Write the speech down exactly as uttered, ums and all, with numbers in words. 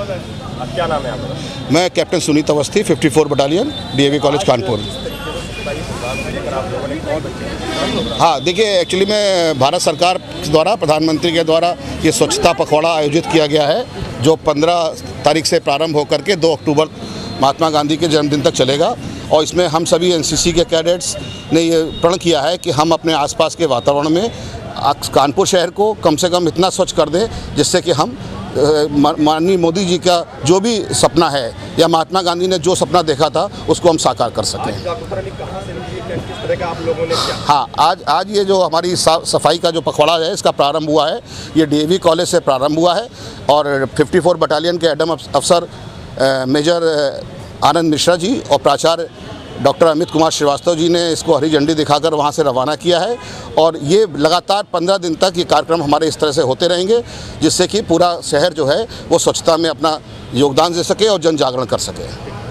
क्या नाम है आपका? मैं कैप्टन सुनीत अवस्थी, चौवन बटालियन, डीएवी कॉलेज कानपुर। हाँ, देखिए, एक्चुअली में भारत सरकार द्वारा, प्रधानमंत्री के द्वारा ये स्वच्छता पखवाड़ा आयोजित किया गया है, जो पंद्रह तारीख से प्रारंभ होकर के दो अक्टूबर महात्मा गांधी के जन्मदिन तक चलेगा। और इसमें हम सभी एनसीसी के कैडेट्स ने ये प्रण किया है कि हम अपने आसपास के वातावरण में कानपुर शहर को कम से कम इतना स्वच्छ कर दें जिससे कि हम माननीय मोदी जी का जो भी सपना है या महात्मा गांधी ने जो सपना देखा था उसको हम साकार कर सकें। हाँ, आज आज ये जो हमारी सफाई का जो पखवाड़ा है इसका प्रारंभ हुआ है, ये डीएवी कॉलेज से प्रारंभ हुआ है और चौवन बटालियन के एडम अफसर मेजर आनंद मिश्रा जी और प्राचार्य डॉक्टर अमित कुमार श्रीवास्तव जी ने इसको हरी झंडी दिखाकर वहाँ से रवाना किया है। और ये लगातार पंद्रह दिन तक ये कार्यक्रम हमारे इस तरह से होते रहेंगे जिससे कि पूरा शहर जो है वो स्वच्छता में अपना योगदान दे सके और जन जागरण कर सके।